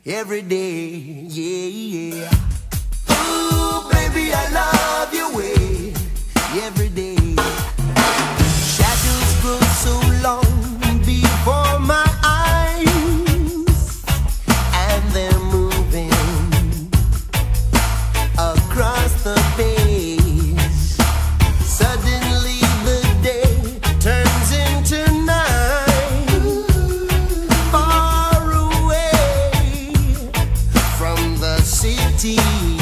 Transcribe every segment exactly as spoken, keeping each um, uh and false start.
every day, yeah, yeah. Ooh, baby, I love your way every day. Shadows grow so long before my eyes, and they're moving across the page. Suddenly the day turns into night, far away from the city.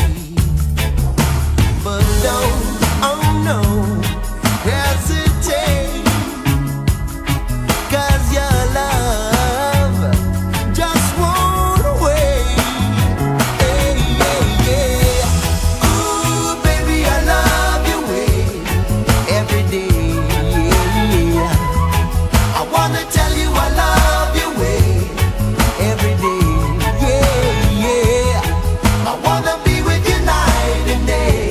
But don't, oh no, hesitate, 'cause your love just won't wait. Hey, yeah, yeah. Ooh, baby, I love your way every day, yeah. I wanna tell you I love your way every day, yeah, yeah. I wanna be with you night and day.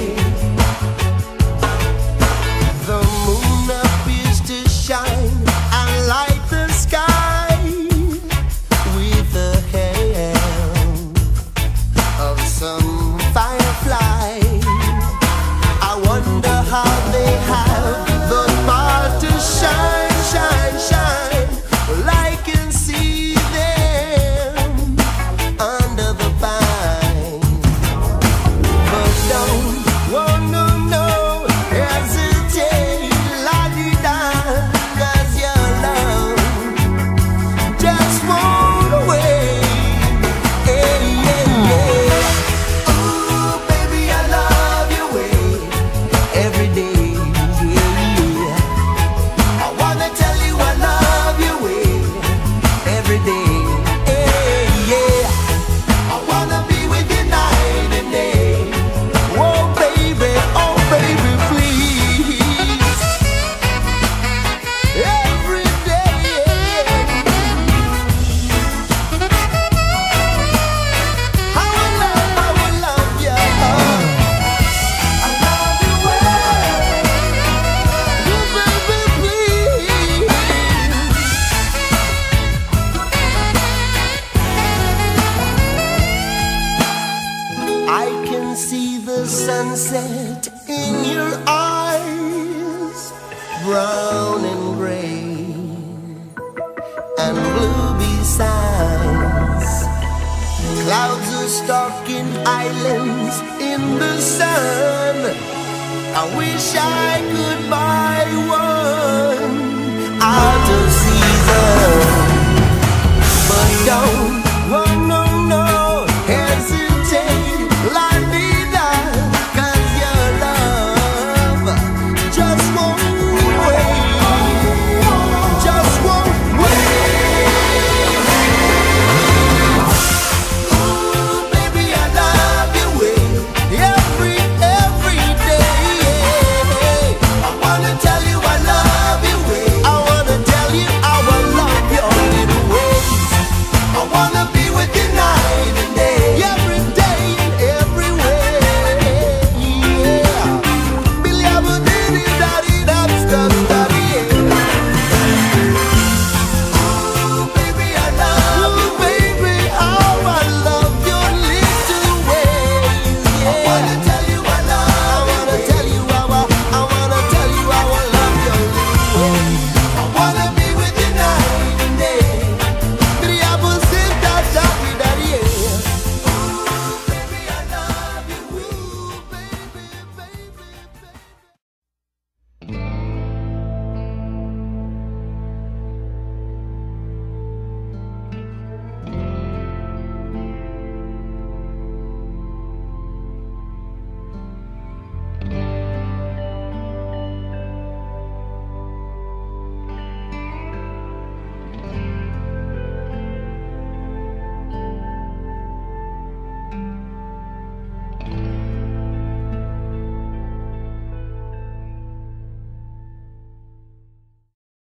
The moon appears to shine and light the sky with the help of some firefly. I wonder how they have the power to shine, shine, shine. Well, I can see them under the pine. But don't, oh no, no, hesitate, la-di-da, 'cause your love just won't wait. Hey, yeah, yeah. Ooh, baby, I love your way every day, yeah. I wanna tell you I love your way every day, hey, yeah. I wanna be with you night and day. Oh baby, oh baby, please, every day. I will love, I will love you. I love you well. Oh baby, please. I can see the sunset in your eyes, brown and gray and blue besides. Clouds are stalking islands in the sun. I wish I could buy one out of